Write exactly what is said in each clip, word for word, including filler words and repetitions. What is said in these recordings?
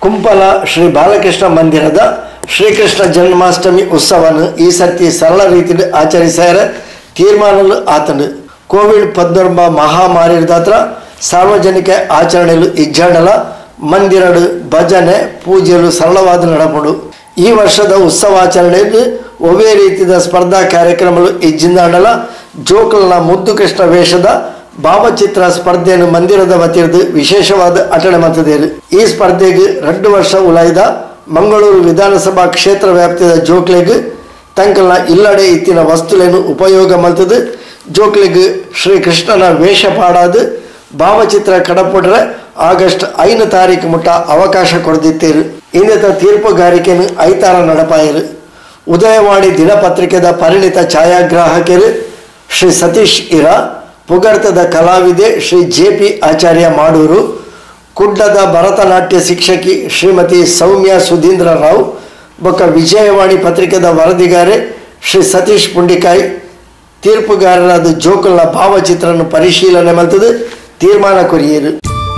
ಕುಂಪಲ ಶ್ರೀ ಬಾಲಕೃಷ್ಣ ಮಂದಿರದ ಶ್ರೀಕೃಷ್ಣ ಜನ್ಮಾಷ್ಟಮಿ ಉತ್ಸವವನ್ನು ಈ ಸರ್ತಿ ಸರಳ ರೀತಿಯಲ್ಲಿ ಆಚರಿಸಾರ ತೀರ್ಮಾನಗಳು ಆತನು ಕೋವಿಡ್ ಹತ್ತೊಂಬತ್ತು ಮಹಾಮಾರಿದಾತ್ರ ಸಾರ್ವಜನಿಕ ಆಚರಣೆಗಳು ಇಜ್ಜಾಡಲ ಮಂದಿರಡು ಭಜನೆ ಪೂಜೆಗಳು ಸರಳವಾದ ನಡಪಡು ಈ ವರ್ಷದ ಉತ್ಸವಾಚರಣೆಯಲ್ಲಿ ಒವೇ ರೀತಿಯ ಸ್ಪರ್ಧಾ ಕಾರ್ಯಕ್ರಮಗಳು ಇಜ್ಜಿಂದಾಡಲ ಜೋಕಲ್ನ ಮುದ್ದು ಕೃಷ್ಣ ವೇಷದ ಭಾವಚಿತ್ರ ಸ್ಪರ್ಧೆಯನ್ನು ಮಂದಿರದ ವತಿಯದು ವಿಶೇಷವಾದ ಅಟಣೆ ಮತದೇರು ಈ ಸ್ಪರ್ಧೆಗೆ ಎರಡು ವರ್ಷ ಉಲಾಯ್ದ ಮಂಗಳೂರು ವಿಧಾನಸಭಾ ಕ್ಷೇತ್ರ ವ್ಯಾಪ್ತಿಯ ಜೋಕ್ಲೆಗೆ ತಂಕಲ್ನ ಇಲ್ಲಡೆ ಇತ್ತಿನ ವಸ್ತುಲೇನು ಉಪಯೋಗ ಮಲ್ತದು ಜೋಕ್ಲೆಗೆ ಶ್ರೀಕೃಷ್ಣನ ವೇಷ ಪಾಡಾದು ಭಾವಚಿತ್ರ ಕಡಪಡ್ರೆ ಆಗಸ್ಟ್ ಐದನೇ ತಾರೀಕು ಮುಟ್ಟ ಅವಕಾಶ ಕೊಡ್ದಿತ್ತೇರು ಇನ್ನಿತ ತೀರ್ಪುಗಾರಿಕೆಯನ್ನು ಐತಾರ ನಡಪಾಯರು ಉದಯವಾಣಿ ದಿನಪತ್ರಿಕೆದ ಪರಿಣಿತ ಛಾಯಾಗ್ರಾಹಕರು ಶ್ರೀ ಸತೀಶ್ ಇರ ಪುಗರ್ತದ ಕಲಾವಿದೆ ಶ್ರೀ ಜೆ ಪಿ ಆಚಾರ್ಯ ಮಾಡೂರು ಕುಡ್ಡದ ಭರತನಾಟ್ಯ ಶಿಕ್ಷಕಿ ಶ್ರೀಮತಿ ಸೌಮ್ಯ ಸುಧೀಂದ್ರ ರಾವ್ ಬೊಕ್ಕ ವಿಜಯವಾಣಿ ಪತ್ರಿಕೆದ ವರದಿಗಾರೆ ಶ್ರೀ ಸತೀಶ್ ಪುಂಡಿಕಾಯಿ ತೀರ್ಪುಗಾರರಾದ ಜೋಕಲ್ನ ಭಾವಚಿತ್ರವನ್ನು ಪರಿಶೀಲನೆ ಮಲ್ತದು ತೀರ್ಮಾನ ಕೊರಿಯರು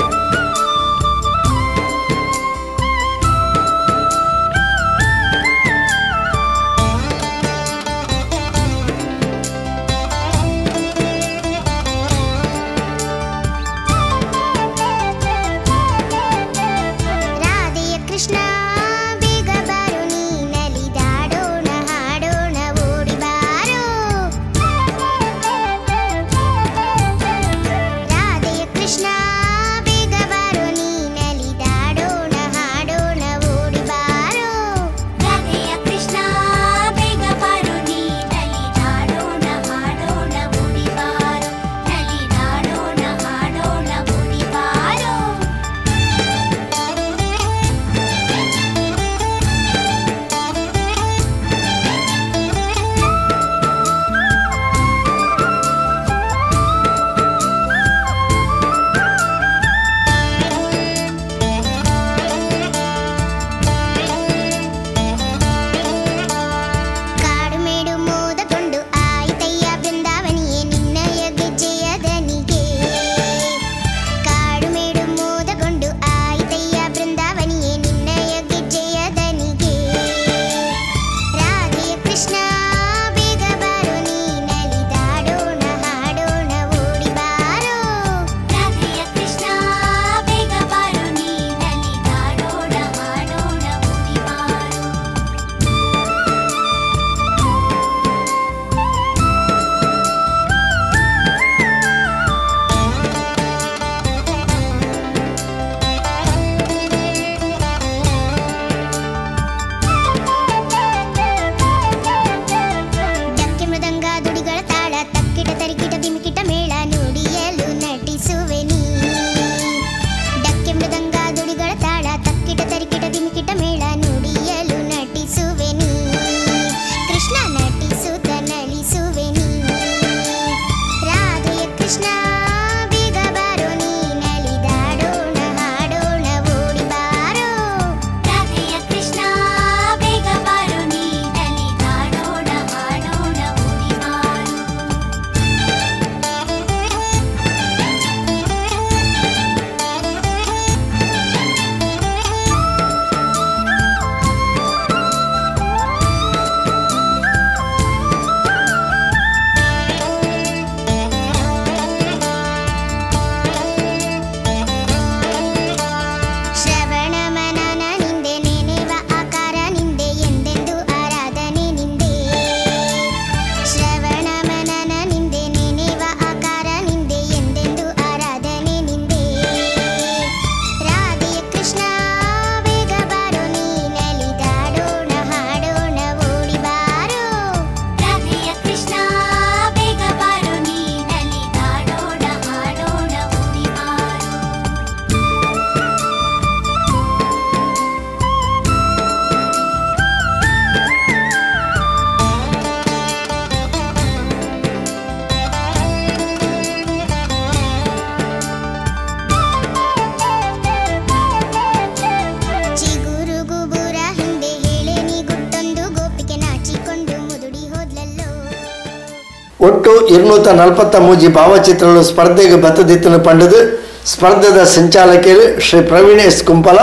ಒಟ್ಟು ഇരുന്നൂറ്റി ನಲವತ್ತಮೂರು ಭಾವಚಿತ್ರಗಳು ಸ್ಪರ್ಧೆಗೆ ಬತ್ತದಿತ್ತನ್ನು ಪಂಡದು ಸ್ಪರ್ಧೆದ ಸಂಚಾಲಕಿಯರು ಶ್ರೀ ಪ್ರವೀಣ್ ಎಸ್ ಕುಂಪಲ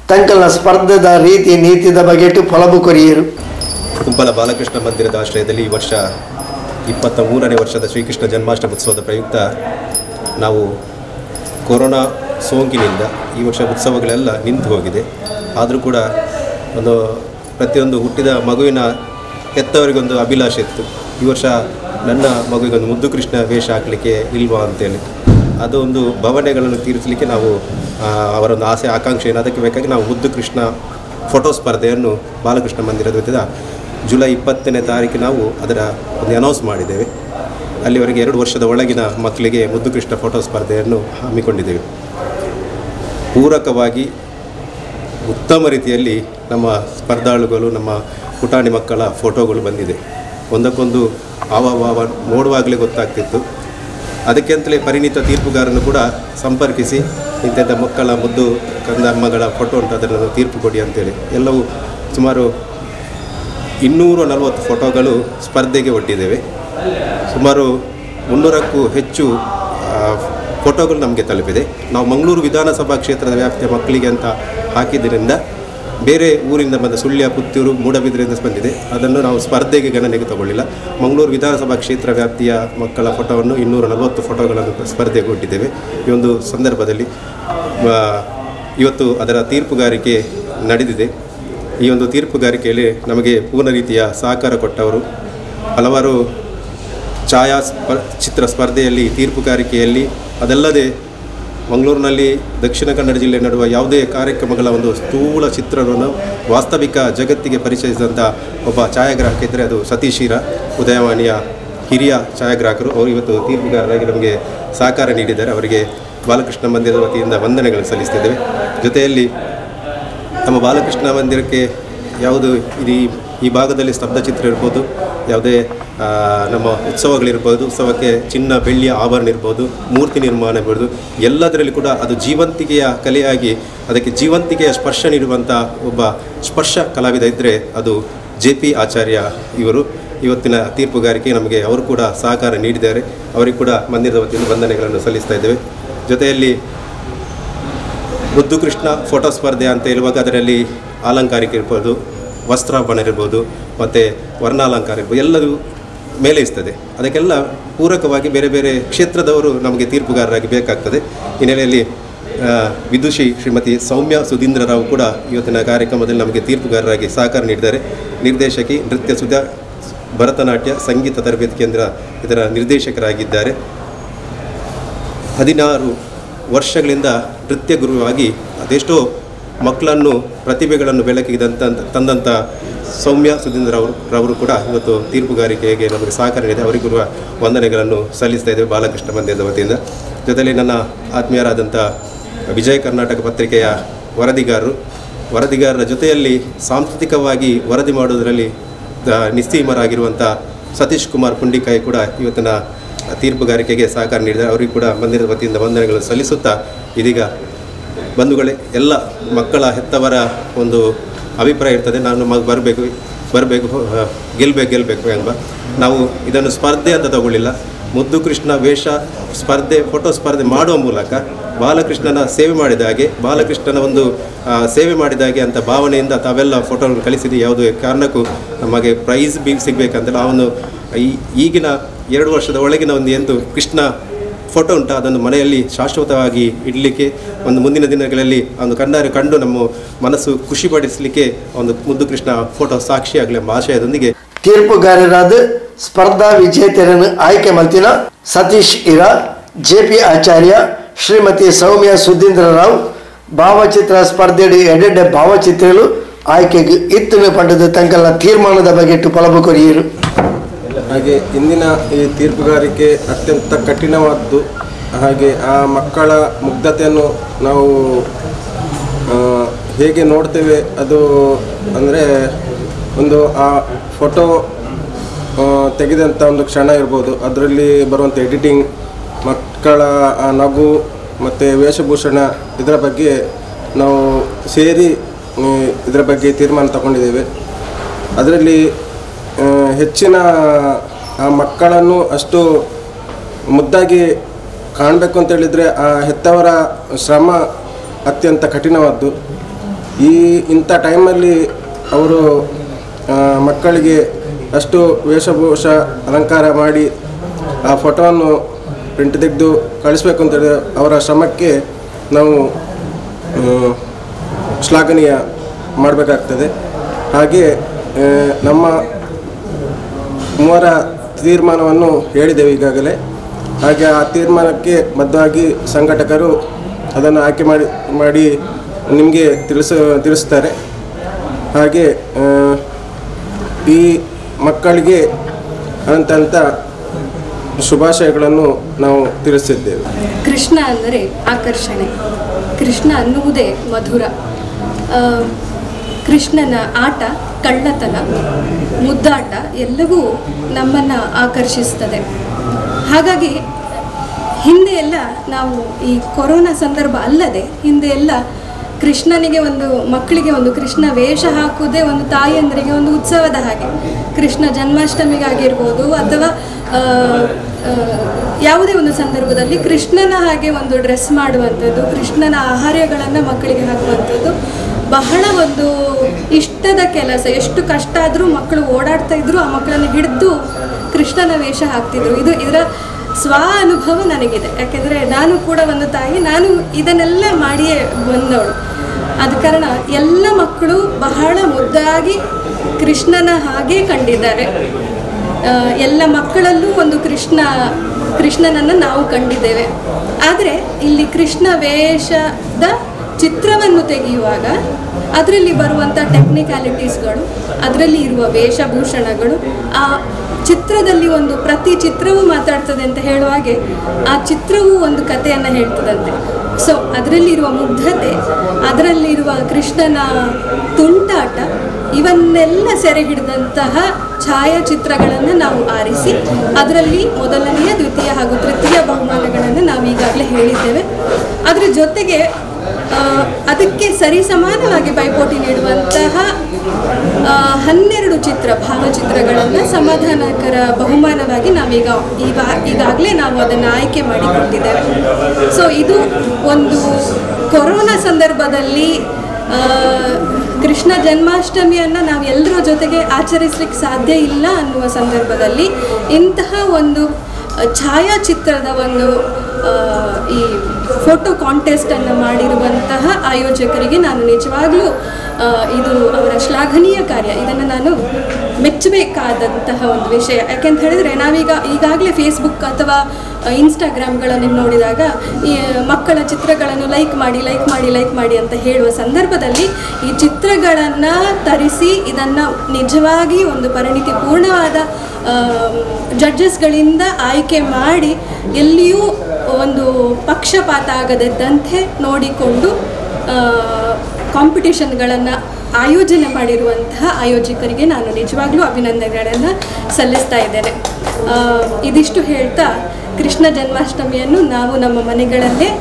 ತಂಕಲ್ನ ಸ್ಪರ್ಧೆದ ರೀತಿ ನೀತಿದ ಬಗೆಟು ಫಲಬು ಕೊರಿಯರು. ಕುಂಪಲ ಬಾಲಕೃಷ್ಣ ಮಂದಿರದ ಆಶ್ರಯದಲ್ಲಿ ಈ ವರ್ಷ ಇಪ್ಪತ್ತ ಮೂರನೇ ವರ್ಷದ ಶ್ರೀಕೃಷ್ಣ ಜನ್ಮಾಷ್ಟಮಿ ಉತ್ಸವದ ಪ್ರಯುಕ್ತ ನಾವು ಕೊರೋನಾ ಸೋಂಕಿನಿಂದ ಈ ವರ್ಷ ಉತ್ಸವಗಳೆಲ್ಲ ನಿಂತು ಹೋಗಿದೆ. ಆದರೂ ಕೂಡ ಒಂದು ಪ್ರತಿಯೊಂದು ಹುಟ್ಟಿದ ಮಗುವಿನ ಹೆತ್ತವರಿಗೊಂದು ಅಭಿಲಾಷೆ ಇತ್ತು, ಈ ವರ್ಷ ನನ್ನ ಮಗುವಿಗೊಂದು ಮುದ್ದು ಕೃಷ್ಣ ವೇಷ ಹಾಕಲಿಕ್ಕೆ ಇಲ್ವಾ ಅಂತೇಳಿ. ಅದು ಒಂದು ಭಾವನೆಗಳನ್ನು ತೀರಿಸಲಿಕ್ಕೆ ನಾವು ಅವರೊಂದು ಆಸೆ ಆಕಾಂಕ್ಷೆಯನ್ನು ಅದಕ್ಕೆ ಬೇಕಾಗಿ ನಾವು ಮುದ್ದು ಕೃಷ್ಣ ಫೋಟೋ ಸ್ಪರ್ಧೆಯನ್ನು ಬಾಲಕೃಷ್ಣ ಮಂದಿರದ ವತಿಯಿಂದ ಜುಲೈ ಇಪ್ಪತ್ತನೇ ತಾರೀಕು ನಾವು ಅದರ ಒಂದು ಅನೌನ್ಸ್ ಮಾಡಿದ್ದೇವೆ. ಅಲ್ಲಿವರೆಗೆ ಎರಡು ವರ್ಷದ ಒಳಗಿನ ಮಕ್ಕಳಿಗೆ ಮುದ್ದು ಕೃಷ್ಣ ಫೋಟೋ ಸ್ಪರ್ಧೆಯನ್ನು ಹಮ್ಮಿಕೊಂಡಿದ್ದೇವೆ. ಪೂರಕವಾಗಿ ಉತ್ತಮ ರೀತಿಯಲ್ಲಿ ನಮ್ಮ ಸ್ಪರ್ಧಾಳುಗಳು, ನಮ್ಮ ಪುಟಾಣಿ ಮಕ್ಕಳ ಫೋಟೋಗಳು ಬಂದಿದೆ. ಒಂದಕ್ಕೊಂದು ಹಾವಭಾವ ನೋಡುವಾಗಲೇ ಗೊತ್ತಾಗ್ತಿತ್ತು. ಅದಕ್ಕೆಂತಲೇ ಪರಿಣಿತ ತೀರ್ಪುಗಾರನ್ನು ಕೂಡ ಸಂಪರ್ಕಿಸಿ ಇಂಥ ಮಕ್ಕಳ ಮುದ್ದು ಕಂದಮ್ಮಗಳ ಫೋಟೋ ಉಂಟು, ಅದನ್ನು ತೀರ್ಪು ಕೊಡಿ ಅಂತೇಳಿ ಎಲ್ಲವೂ ಸುಮಾರು ಇನ್ನೂರ ನಲವತ್ತು ಫೋಟೋಗಳು ಸ್ಪರ್ಧೆಗೆ ಒಡ್ಡಿದ್ದೇವೆ. ಸುಮಾರು ಮುನ್ನೂರಕ್ಕೂ ಹೆಚ್ಚು ಫೋಟೋಗಳು ನಮಗೆ ತಲುಪಿದೆ. ನಾವು ಮಂಗಳೂರು ವಿಧಾನಸಭಾ ಕ್ಷೇತ್ರದ ವ್ಯಾಪ್ತಿಯ ಮಕ್ಕಳಿಗೆ ಅಂತ ಹಾಕಿದ್ದರಿಂದ ಬೇರೆ ಊರಿಂದ ಬಂದ ಸುಳ್ಯ, ಪುತ್ತೂರು, ಮೂಡಬಿದ್ರೆಯಿಂದ ಬಂದಿದೆ. ಅದನ್ನು ನಾವು ಸ್ಪರ್ಧೆಗೆ ಗಣನೆಗೆ ತಗೊಳ್ಳಿಲ್ಲ. ಮಂಗಳೂರು ವಿಧಾನಸಭಾ ಕ್ಷೇತ್ರ ವ್ಯಾಪ್ತಿಯ ಮಕ್ಕಳ ಫೋಟೋವನ್ನು ಇನ್ನೂರ ನಲವತ್ತು ಫೋಟೋಗಳನ್ನು ಸ್ಪರ್ಧೆಗೆ ಒಡ್ಡಿದ್ದೇವೆ. ಈ ಒಂದು ಸಂದರ್ಭದಲ್ಲಿ ಇವತ್ತು ಅದರ ತೀರ್ಪುಗಾರಿಕೆ ನಡೆದಿದೆ. ಈ ಒಂದು ತೀರ್ಪುಗಾರಿಕೆಯಲ್ಲಿ ನಮಗೆ ಪೂರ್ಣ ರೀತಿಯ ಸಹಕಾರ ಕೊಟ್ಟವರು, ಹಲವಾರು ಛಾಯಾ ಸ್ಪ ಚಿತ್ರ ಸ್ಪರ್ಧೆಯಲ್ಲಿ ತೀರ್ಪುಗಾರಿಕೆಯಲ್ಲಿ, ಅದಲ್ಲದೆ ಮಂಗಳೂರಿನಲ್ಲಿ ದಕ್ಷಿಣ ಕನ್ನಡ ಜಿಲ್ಲೆ ನಡುವ ಯಾವುದೇ ಕಾರ್ಯಕ್ರಮಗಳ ಒಂದು ಸ್ಥೂಲ ಚಿತ್ರವನ್ನು ವಾಸ್ತವಿಕ ಜಗತ್ತಿಗೆ ಪರಿಚಯಿಸಿದಂಥ ಒಬ್ಬ ಛಾಯಾಗ್ರಾಹಕ ಇದ್ದರೆ ಅದು ಸತೀಶ್ ಹೀರಾ, ಉದಯವಾಣಿಯ ಹಿರಿಯ ಛಾಯಾಗ್ರಾಹಕರು. ಅವರು ಇವತ್ತು ತೀರ್ಪುಗಾರರಾಗಿ ನಮಗೆ ಸಹಕಾರ ನೀಡಿದ್ದಾರೆ. ಅವರಿಗೆ ಬಾಲಕೃಷ್ಣ ಮಂದಿರದ ವತಿಯಿಂದ ವಂದನೆಗಳನ್ನು ಸಲ್ಲಿಸ್ತಿದ್ದೇವೆ. ಜೊತೆಯಲ್ಲಿ ನಮ್ಮ ಬಾಲಕೃಷ್ಣ ಮಂದಿರಕ್ಕೆ ಯಾವುದು ಈ ಈ ಭಾಗದಲ್ಲಿ ಸ್ತಬ್ಧಚಿತ್ರ ಇರ್ಬೋದು, ಯಾವುದೇ ನಮ್ಮ ಉತ್ಸವಗಳಿರ್ಬೋದು, ಉತ್ಸವಕ್ಕೆ ಚಿನ್ನ ಬೆಳ್ಳಿಯ ಆಭರಣ ಇರ್ಬೋದು, ಮೂರ್ತಿ ನಿರ್ಮಾಣ ಇರ್ಬೋದು, ಎಲ್ಲದರಲ್ಲಿ ಕೂಡ ಅದು ಜೀವಂತಿಕೆಯ ಕಲೆಯಾಗಿ ಅದಕ್ಕೆ ಜೀವಂತಿಕೆಯ ಸ್ಪರ್ಶ ನೀಡುವಂಥ ಒಬ್ಬ ಸ್ಪರ್ಶ ಕಲಾವಿದ ಇದ್ದರೆ ಅದು ಜೆ ಪಿ ಆಚಾರ್ಯ ಇವರು. ಇವತ್ತಿನ ತೀರ್ಪುಗಾರಿಕೆ ನಮಗೆ ಅವರು ಕೂಡ ಸಹಕಾರ ನೀಡಿದ್ದಾರೆ. ಅವರಿಗೆ ಕೂಡ ಮಂದಿರದ ವತಿಯಿಂದ ವಂದನೆಗಳನ್ನು ಸಲ್ಲಿಸ್ತಾ ಇದ್ದೇವೆ. ಜೊತೆಯಲ್ಲಿ ಮುದ್ದು ಕೃಷ್ಣ ಫೋಟೋ ಸ್ಪರ್ಧೆ ಅಂತ ಹೇಳುವಾಗ ಅದರಲ್ಲಿ ಅಲಂಕಾರಿಕೆ ಇರ್ಬೋದು, ವಸ್ತ್ರಾಭರಣ ಇರ್ಬೋದು, ಮತ್ತು ವರ್ಣಾಲಂಕಾರ ಇರ್ಬೋದು, ಎಲ್ಲವೂ ಮೇಲೆ ಇರ್ತದೆ. ಅದಕ್ಕೆಲ್ಲ ಪೂರಕವಾಗಿ ಬೇರೆ ಬೇರೆ ಕ್ಷೇತ್ರದವರು ನಮಗೆ ತೀರ್ಪುಗಾರರಾಗಿ ಬೇಕಾಗ್ತದೆ. ಈ ನೆಲೆಯಲ್ಲಿ ವಿದುಷಿ ಶ್ರೀಮತಿ ಸೌಮ್ಯ ಸುಧೀಂದ್ರರಾವ್ ಕೂಡ ಇವತ್ತಿನ ಕಾರ್ಯಕ್ರಮದಲ್ಲಿ ನಮಗೆ ತೀರ್ಪುಗಾರರಾಗಿ ಸಹಕಾರ ನೀಡಿದ್ದಾರೆ. ನಿರ್ದೇಶಕಿ, ನೃತ್ಯ ಸುಧಾ, ಭರತನಾಟ್ಯ ಸಂಗೀತ ತರಬೇತಿ ಕೇಂದ್ರ ಇದರ ನಿರ್ದೇಶಕರಾಗಿದ್ದಾರೆ. ಹದಿನಾರು ವರ್ಷಗಳಿಂದ ನೃತ್ಯ ಗುರುವಾಗಿ ಅದೆಷ್ಟೋ ಮಕ್ಕಳನ್ನು ಪ್ರತಿಭೆಗಳನ್ನು ಬೆಳಕಿದಂತ ತಂದಂಥ ಸೌಮ್ಯ ಸುಧೀಂದ್ರವರು ರವರು ಕೂಡ ಇವತ್ತು ತೀರ್ಪುಗಾರಿಕೆಗೆ ನಮಗೆ ಸಹಕಾರ ನೀಡಿದೆ. ಅವರಿಗೂ ವಂದನೆಗಳನ್ನು ಸಲ್ಲಿಸ್ತಾ ಇದ್ದೇವೆ ಬಾಲಕೃಷ್ಣ ಮಂದಿರದ ವತಿಯಿಂದ. ಜೊತೆಯಲ್ಲಿ ನನ್ನ ಆತ್ಮೀಯರಾದಂಥ ವಿಜಯ ಕರ್ನಾಟಕ ಪತ್ರಿಕೆಯ ವರದಿಗಾರರು, ವರದಿಗಾರರ ಜೊತೆಯಲ್ಲಿ ಸಾಂಸ್ಕೃತಿಕವಾಗಿ ವರದಿ ಮಾಡುವುದರಲ್ಲಿ ನಿಸ್ಸೀಮರಾಗಿರುವಂಥ ಸತೀಶ್ ಕುಮಾರ್ ಪುಂಡಿಕಾಯಿ ಕೂಡ ಇವತ್ತಿನ ತೀರ್ಪುಗಾರಿಕೆಗೆ ಸಹಕಾರ ನೀಡಿದ್ದಾರೆ. ಅವರಿಗೂ ಕೂಡ ಮಂದಿರದ ವತಿಯಿಂದ ವಂದನೆಗಳನ್ನು ಸಲ್ಲಿಸುತ್ತಾ, ಇದೀಗ ಬಂಧುಗಳೇ, ಎಲ್ಲ ಮಕ್ಕಳ ಹೆತ್ತವರ ಒಂದು ಅಭಿಪ್ರಾಯ ಇರ್ತದೆ, ನಾನು ಮಗ ಬರಬೇಕು ಬರಬೇಕು ಗೆಲ್ಲಬೇಕು ಗೆಲ್ಲಬೇಕು ಎಂಬ. ನಾವು ಇದನ್ನು ಸ್ಪರ್ಧೆ ಅಂತ ತಗೊಳ್ಳಿಲ್ಲ. ಮುದ್ದು ಕೃಷ್ಣ ವೇಷ ಸ್ಪರ್ಧೆ, ಫೋಟೋ ಸ್ಪರ್ಧೆ ಮಾಡುವ ಮೂಲಕ ಬಾಲಕೃಷ್ಣನ ಸೇವೆ ಮಾಡಿದ ಹಾಗೆ, ಬಾಲಕೃಷ್ಣನ ಒಂದು ಸೇವೆ ಮಾಡಿದ ಹಾಗೆ ಅಂತ ಭಾವನೆಯಿಂದ ತಾವೆಲ್ಲ ಫೋಟೋಗಳನ್ನು ಕಳಿಸಿದ್ದು ಯಾವುದೇ ಕಾರಣಕ್ಕೂ ನಮಗೆ ಪ್ರೈಸ್ ಬಿ ಸಿಗಬೇಕಂತಲ್ಲ. ಅವನು ಈ ಈಗಿನ ಎರಡು ವರ್ಷದ ಒಳಗಿನ ಒಂದು ಎಂದು ಕೃಷ್ಣ ಫೋಟೋ ಉಂಟು, ಅದನ್ನು ಮನೆಯಲ್ಲಿ ಶಾಶ್ವತವಾಗಿ ಇಡಲಿಕ್ಕೆ, ಒಂದು ಮುಂದಿನ ದಿನಗಳಲ್ಲಿ ಒಂದು ಕಣ್ಣಾರೆ ಕಂಡು ನಮ್ಮ ಮನಸ್ಸು ಖುಷಿಪಡಿಸಲಿಕ್ಕೆ ಒಂದು ಮುದ್ದು ಕೃಷ್ಣ ಫೋಟೋ ಸಾಕ್ಷಿಯಾಗಲಿ ಎಂಬ ಆಶಯದೊಂದಿಗೆ ತೀರ್ಪುಗಾರರಾದ ಸ್ಪರ್ಧಾ ವಿಜೇತರನ್ನು ಆಯ್ಕೆ ಮಲ್ತಿನ ಸತೀಶ್ ಹೀರಾ, ಜೆ ಪಿ ಆಚಾರ್ಯ, ಶ್ರೀಮತಿ ಸೌಮ್ಯ ಸುಧೀಂದ್ರರಾವ್ ಭಾವಚಿತ್ರ ಸ್ಪರ್ಧೆಯಲ್ಲಿ ಎರಡೆರಡು ಭಾವಚಿತ್ರಗಳು ಆಯ್ಕೆಗೆ ಇತ್ತಿನ ಪಡೆದ ತಂಕಲ್ನ ತೀರ್ಮಾನದ ಬಗೆಟ್ಟು ಫಲಬು ಕೊರಿಯರು. ಹಾಗೆ ಇಂದಿನ ಈ ತೀರ್ಪುಗಾರಿಕೆ ಅತ್ಯಂತ ಕಠಿಣವಾದ್ದು. ಹಾಗೆ ಆ ಮಕ್ಕಳ ಮುಗ್ಧತೆಯನ್ನು ನಾವು ಹೇಗೆ ನೋಡ್ತೇವೆ, ಅದು ಅಂದರೆ ಒಂದು ಆ ಫೋಟೋ ತೆಗೆದಂಥ ಒಂದು ಕ್ಷಣ ಇರ್ಬೋದು, ಅದರಲ್ಲಿ ಬರುವಂಥ ಎಡಿಟಿಂಗ್, ಮಕ್ಕಳ ಆ ನಗು ಮತ್ತು ವೇಷಭೂಷಣ, ಇದರ ಬಗ್ಗೆ ನಾವು ಸೇರಿ ಇದರ ಬಗ್ಗೆ ತೀರ್ಮಾನ ತಗೊಂಡಿದ್ದೇವೆ. ಅದರಲ್ಲಿ ಹೆಚ್ಚಿನ ಆ ಮಕ್ಕಳನ್ನು ಅಷ್ಟು ಮುದ್ದಾಗಿ ಕಾಣಬೇಕು ಅಂತೇಳಿದರೆ ಆ ಹೆತ್ತವರ ಶ್ರಮ ಅತ್ಯಂತ ಕಠಿಣವಾದ್ದು. ಈ ಇಂಥ ಟೈಮಲ್ಲಿ ಅವರು ಮಕ್ಕಳಿಗೆ ಅಷ್ಟು ವೇಷಭೂಷ ಅಲಂಕಾರ ಮಾಡಿ ಆ ಫೋಟೋವನ್ನು ಪ್ರಿಂಟ್ ತೆಗೆದು ಕಳಿಸ್ಬೇಕು ಅಂತೇಳಿ ಅವರ ಶ್ರಮಕ್ಕೆ ನಾವು ಶ್ಲಾಘನೀಯ ಮಾಡಬೇಕಾಗ್ತದೆ. ಹಾಗೆ ನಮ್ಮ ಮೂವರ ತೀರ್ಮಾನವನ್ನು ಹೇಳಿದ್ದೇವೆ ಈಗಾಗಲೇ. ಹಾಗೆ ಆ ತೀರ್ಮಾನಕ್ಕೆ ಬದ್ಧವಾಗಿ ಸಂಘಟಕರು ಅದನ್ನು ಆಯ್ಕೆ ಮಾಡಿ ಮಾಡಿ ನಿಮಗೆ ತಿಳಿಸ ತಿಳಿಸ್ತಾರೆ. ಹಾಗೆ ಈ ಮಕ್ಕಳಿಗೆ ಅನಂತ ಶುಭಾಶಯಗಳನ್ನು ನಾವು ತಿಳಿಸಿದ್ದೇವೆ. ಕೃಷ್ಣ ಅಂದರೆ ಆಕರ್ಷಣೆ, ಕೃಷ್ಣ ಅನ್ನುವುದೇ ಮಧುರ. ಕೃಷ್ಣನ ಆಟ, ಕಳ್ಳತನ, ಮುದ್ದಾಟ ಎಲ್ಲವೂ ನಮ್ಮನ್ನು ಆಕರ್ಷಿಸ್ತದೆ. ಹಾಗಾಗಿ ಹಿಂದೆ ಎಲ್ಲ ನಾವು ಈ ಕೊರೋನಾ ಸಂದರ್ಭ ಅಲ್ಲದೆ ಹಿಂದೆ ಎಲ್ಲ ಕೃಷ್ಣನಿಗೆ ಒಂದು ಮಕ್ಕಳಿಗೆ ಒಂದು ಕೃಷ್ಣ ವೇಷ ಹಾಕುವುದೇ ಒಂದು ತಾಯಿಯಂದರಿಗೆ ಒಂದು ಉತ್ಸವದ ಹಾಗೆ. ಕೃಷ್ಣ ಜನ್ಮಾಷ್ಟಮಿಗಾಗಿರ್ಬೋದು ಅಥವಾ ಯಾವುದೇ ಒಂದು ಸಂದರ್ಭದಲ್ಲಿ ಕೃಷ್ಣನ ಹಾಗೆ ಒಂದು ಡ್ರೆಸ್ ಮಾಡುವಂಥದ್ದು, ಕೃಷ್ಣನ ಆಹಾರಗಳನ್ನು ಮಕ್ಕಳಿಗೆ ಹಾಕುವಂಥದ್ದು ಬಹಳ ಒಂದು ಇಷ್ಟದ ಕೆಲಸ. ಎಷ್ಟು ಕಷ್ಟ ಆದರೂ ಮಕ್ಕಳು ಓಡಾಡ್ತಾ ಇದ್ರು, ಆ ಮಕ್ಕಳನ್ನು ಹಿಡಿದು ಕೃಷ್ಣನ ವೇಷ ಹಾಕ್ತಿದ್ರು. ಇದು ಇದರ ಸ್ವ ಅನುಭವ ನನಗಿದೆ. ಯಾಕೆಂದರೆ ನಾನು ಕೂಡ ಒಂದು ತಾಯಿ, ನಾನು ಇದನ್ನೆಲ್ಲ ಮಾಡಿಯೇ ಬಂದವಳು. ಆದ ಕಾರಣ ಎಲ್ಲ ಮಕ್ಕಳು ಬಹಳ ಮುದ್ದಾಗಿ ಕೃಷ್ಣನ ಹಾಗೆ ಕಂಡಿದ್ದಾರೆ. ಎಲ್ಲ ಮಕ್ಕಳಲ್ಲೂ ಒಂದು ಕೃಷ್ಣ ಕೃಷ್ಣನನ್ನು ನಾವು ಕಂಡಿದ್ದೇವೆ. ಆದರೆ ಇಲ್ಲಿ ಕೃಷ್ಣ ವೇಷದ ಚಿತ್ರವನ್ನು ತೆಗೆಯುವಾಗ ಅದರಲ್ಲಿ ಬರುವಂಥ ಟೆಕ್ನಿಕ್ಯಾಲಿಟೀಸ್ಗಳು, ಅದರಲ್ಲಿ ಇರುವ ವೇಷಭೂಷಣಗಳು, ಆ ಚಿತ್ರದಲ್ಲಿ ಒಂದು ಪ್ರತಿ ಚಿತ್ರವೂ ಮಾತಾಡ್ತದೆ ಅಂತ ಹೇಳುವ ಹಾಗೆ ಆ ಚಿತ್ರವೂ ಒಂದು ಕಥೆಯನ್ನು ಹೇಳ್ತದಂತೆ. ಸೊ ಅದರಲ್ಲಿರುವ ಮುಗ್ಧತೆ, ಅದರಲ್ಲಿರುವ ಕೃಷ್ಣನ ತುಂಟಾಟ, ಇವನ್ನೆಲ್ಲ ಸೆರೆ ಹಿಡಿದಂತಹ ಛಾಯಾಚಿತ್ರಗಳನ್ನು ನಾವು ಆರಿಸಿ ಅದರಲ್ಲಿ ಮೊದಲನೆಯ, ದ್ವಿತೀಯ ಹಾಗೂ ತೃತೀಯ ಬಹುಮಾನಗಳನ್ನು ನಾವು ಈಗಾಗಲೇ ಹೇಳಿದ್ದೇವೆ. ಅದರ ಜೊತೆಗೆ ಅದಕ್ಕೆ ಸರಿಸಮಾನವಾಗಿ ಪೈಪೋಟಿ ನೀಡುವಂತಹ ಹನ್ನೆರಡು ಚಿತ್ರ ಭಾವಚಿತ್ರಗಳನ್ನು ಸಮಾಧಾನಕರ ಬಹುಮಾನವಾಗಿ ನಾವೀಗ ಈಗ ಈಗಾಗಲೇ ನಾವು ಅದನ್ನು ಆಯ್ಕೆ ಮಾಡಿಕೊಟ್ಟಿದ್ದೇವೆ. ಸೊ ಇದು ಒಂದು ಕೊರೋನಾ ಸಂದರ್ಭದಲ್ಲಿ ಕೃಷ್ಣ ಜನ್ಮಾಷ್ಟಮಿಯನ್ನು ನಾವು ಎಲ್ಲರ ಜೊತೆಗೆ ಆಚರಿಸಲಿಕ್ಕೆ ಸಾಧ್ಯ ಇಲ್ಲ ಅನ್ನುವ ಸಂದರ್ಭದಲ್ಲಿ ಇಂತಹ ಒಂದು ಛಾಯಾಚಿತ್ರದ ಒಂದು ಈ ಫೋಟೋ ಕಾಂಟೆಸ್ಟನ್ನು ಮಾಡಿರುವಂತಹ ಆಯೋಜಕರಿಗೆ ನಾನು ನಿಜವಾಗ್ಲೂ ಇದು ಅವರ ಶ್ಲಾಘನೀಯ ಕಾರ್ಯ. ಇದನ್ನು ನಾನು ಮೆಚ್ಚಬೇಕಾದಂತಹ ಒಂದು ವಿಷಯ. ಯಾಕೆಂತ ಹೇಳಿದರೆ ನಾವೀಗ ಈಗಾಗಲೇ ಫೇಸ್ಬುಕ್ ಅಥವಾ ಇನ್ಸ್ಟಾಗ್ರಾಮ್ಗಳನ್ನು ನೋಡಿದಾಗ ಈ ಮಕ್ಕಳ ಚಿತ್ರಗಳನ್ನು ಲೈಕ್ ಮಾಡಿ ಲೈಕ್ ಮಾಡಿ ಲೈಕ್ ಮಾಡಿ ಅಂತ ಹೇಳುವ ಸಂದರ್ಭದಲ್ಲಿ ಈ ಚಿತ್ರಗಳನ್ನು ತರಿಸಿ ಇದನ್ನು ನಿಜವಾಗಿ ಒಂದು ಪರಿಣಿತಿ ಪೂರ್ಣವಾದ ಜಡ್ಜಸ್ಗಳಿಂದ ಆಯ್ಕೆ ಮಾಡಿ ಎಲ್ಲಿಯೂ ಒಂದು ಪಕ್ಷಪಾತ ಆಗದಂತೆ ನೋಡಿಕೊಂಡು ಕಾಂಪಿಟೇಷನ್ಗಳನ್ನು ಆಯೋಜನೆ ಮಾಡಿರುವಂತಹ ಆಯೋಜಕರಿಗೆ ನಾನು ನಿಜವಾಗ್ಲೂ ಅಭಿನಂದನೆಗಳನ್ನು ಸಲ್ಲಿಸ್ತಾ ಇದ್ದೇನೆ. ಇದಿಷ್ಟು ಹೇಳ್ತಾ ಕೃಷ್ಣ ಜನ್ಮಾಷ್ಟಮಿಯನ್ನು ನಾವು ನಮ್ಮ ಮನೆಗಳಲ್ಲೇ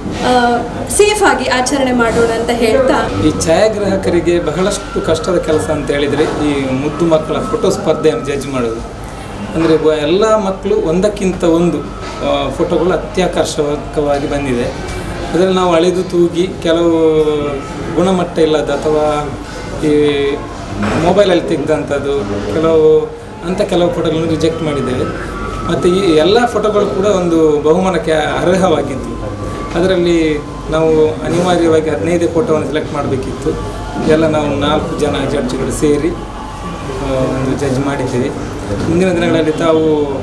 ಸೇಫ್ ಆಗಿ ಆಚರಣೆ ಮಾಡೋಣ ಅಂತ ಹೇಳ್ತಾ, ಈ ಛಾಯಾಗ್ರಾಹಕರಿಗೆ ಬಹಳಷ್ಟು ಕಷ್ಟದ ಕೆಲಸ ಅಂತ ಹೇಳಿದರೆ ಈ ಮುದ್ದು ಮಕ್ಕಳ ಫೋಟೋ ಸ್ಪರ್ಧೆಯನ್ನು ಜಡ್ಜ್ ಮಾಡೋದು. ಅಂದರೆ ಎಲ್ಲ ಮಕ್ಕಳು ಒಂದಕ್ಕಿಂತ ಒಂದು ಫೋಟೋಗಳು ಅತ್ಯಾಕರ್ಷಕವಾಗಿ ಬಂದಿದೆ. ಅದರಲ್ಲಿ ನಾವು ಅಳೆದು ತೂಗಿ ಕೆಲವು ಗುಣಮಟ್ಟ ಇಲ್ಲದ ಅಥವಾ ಈ ಮೊಬೈಲಲ್ಲಿ ತೆಗೆದಂಥದ್ದು ಕೆಲವು ಅಂಥ ಕೆಲವು ಫೋಟೋಗಳನ್ನು ರಿಜೆಕ್ಟ್ ಮಾಡಿದ್ದೇವೆ. ಮತ್ತು ಈ ಎಲ್ಲ ಫೋಟೋಗಳು ಕೂಡ ಒಂದು ಬಹುಮಾನಕ್ಕೆ ಅರ್ಹವಾಗಿತ್ತು. ಅದರಲ್ಲಿ ನಾವು ಅನಿವಾರ್ಯವಾಗಿ ಹದಿನೈದು ಫೋಟೋವನ್ನು ಸೆಲೆಕ್ಟ್ ಮಾಡಬೇಕಿತ್ತು. ಇದೆಲ್ಲ ನಾವು ನಾಲ್ಕು ಜನ ಜಡ್ಜ್ಗಳು ಸೇರಿ ಒಂದು ಜಡ್ಜ್ ಮಾಡಿದ್ದೇವೆ. ಮುಂದಿನ ದಿನಗಳಲ್ಲಿ ತಾವು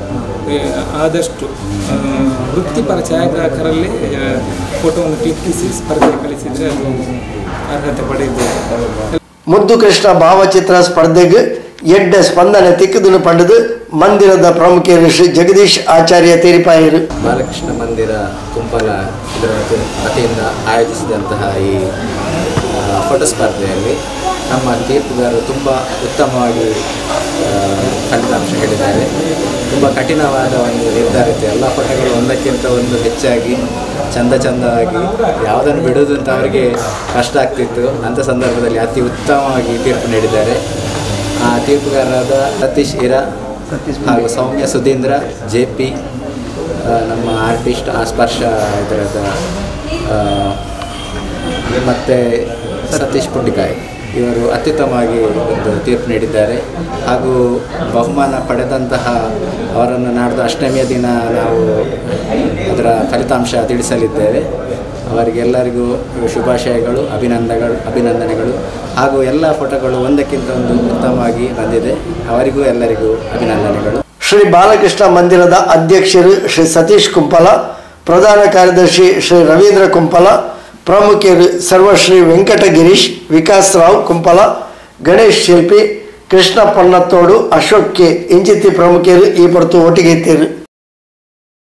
ಆದಷ್ಟು ವೃತ್ತಿಪರ ಛಾಯಾಗ್ರಾಹಕರಲ್ಲಿ ಫೋಟೋವನ್ನು ಕ್ಲಿಕ್ಕಿಸಿ ಸ್ಪರ್ಧೆ ಕಳಿಸಿದರೆ ಅದು ಅರ್ಹತೆ ಪಡೆದಿದ್ದೇವೆ. ಮುದ್ದು ಕೃಷ್ಣ ಭಾವಚಿತ್ರ ಸ್ಪರ್ಧೆಗೆ ಎಡ್ಡ ಸ್ಪಂದನೆ ತಿಕ್ಕುದನ್ನು ಪಡೆದು ಮಂದಿರದ ಪ್ರಮುಖರು ಶ್ರೀ ಜಗದೀಶ್ ಆಚಾರ್ಯ ತೀರ್ಪಾಯರು ಬಾಲಕೃಷ್ಣ ಮಂದಿರ ಕುಂಪಲ ಇದರ ವತಿಯಿಂದ ಆಯೋಜಿಸಿದಂತಹ ಈ ಫೋಟೋ ಸ್ಪರ್ಧೆಯಲ್ಲಿ ನಮ್ಮ ತೀರ್ಪುಗಾರರು ತುಂಬ ಉತ್ತಮವಾಗಿ ಫಲಿತಾಂಶ ಹೇಳಿದ್ದಾರೆ. ತುಂಬ ಕಠಿಣವಾದ ಒಂದು ನಿರ್ಧಾರ ಇತ್ತು. ಎಲ್ಲ ಫೋಟೋಗಳು ಒಂದಕ್ಕಿಂತ ಒಂದು ಹೆಚ್ಚಾಗಿ ಚಂದ ಚಂದವಾಗಿ ಯಾವುದನ್ನು ಬಿಡೋದು ಅಂತ ಅವರಿಗೆ ಕಷ್ಟ ಆಗ್ತಿತ್ತು. ಅಂಥ ಸಂದರ್ಭದಲ್ಲಿ ಅತಿ ಉತ್ತಮವಾಗಿ ತೀರ್ಪು ನೀಡಿದ್ದಾರೆ. ಆ ತೀರ್ಪುಗಾರರಾದ ಸತೀಶ್ ಇರಾ ಹಾಗೂ ಸೌಮ್ಯ ಸುಧೀಂದ್ರ ಜೆ ಪಿ, ನಮ್ಮ ಆರ್ಟಿಸ್ಟ್ ಆಸ್ಪರ್ಶ ಇದರದ ಮತ್ತು ಸತೀಶ್ ಪುಂಡಿಕಾಯಿ ಇವರು ಅತ್ಯುತ್ತಮವಾಗಿ ಒಂದು ತೀರ್ಪು ನೀಡಿದ್ದಾರೆ. ಹಾಗೂ ಬಹುಮಾನ ಪಡೆದಂತಹ ಅವರನ್ನು ನಾಡ್ದು ಅಷ್ಟಮಿಯ ದಿನ ನಾವು ಅದರ ಫಲಿತಾಂಶ ತಿಳಿಸಲಿದ್ದೇವೆ. ಅವರಿಗೆಲ್ಲರಿಗೂ ಶುಭಾಶಯಗಳು, ಅಭಿನಂದನೆಗಳು ಅಭಿನಂದನೆಗಳು ಹಾಗೂ ಎಲ್ಲ ಫೋಟೋಗಳು ಒಂದಕ್ಕಿಂತ ಒಂದು ಉತ್ತಮವಾಗಿ ಬಂದಿದೆ. ಅವರಿಗೂ ಎಲ್ಲರಿಗೂ ಅಭಿನಂದನೆಗಳು. ಶ್ರೀ ಬಾಲಕೃಷ್ಣ ಮಂದಿರದ ಅಧ್ಯಕ್ಷರು ಶ್ರೀ ಸತೀಶ್ ಕುಂಪಲ, ಪ್ರಧಾನ ಕಾರ್ಯದರ್ಶಿ ಶ್ರೀ ರವೀಂದ್ರ ಕುಂಪಲ, ಪ್ರಮುಖರು ಸರ್ವಶ್ರೀ ವೆಂಕಟಗಿರೀಶ್, ವಿಕಾಸ್ ರಾವ್ ಕುಂಪಲ, ಗಣೇಶ್ ಶಿಲ್ಪಿ, ಕೃಷ್ಣ ಪೊನ್ನತ್ತೋಡು, ಅಶೋಕ್ ಕೆ ಇಂಜಿತಿ ಪ್ರಮುಖರು ಈ ಹೊರತು ಒಟ್ಟಿಗೆ ಇದ್ದೀರು.